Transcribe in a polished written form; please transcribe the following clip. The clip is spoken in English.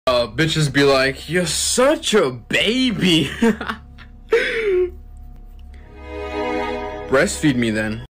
Bitches be like, you're such a baby. Breastfeed me then.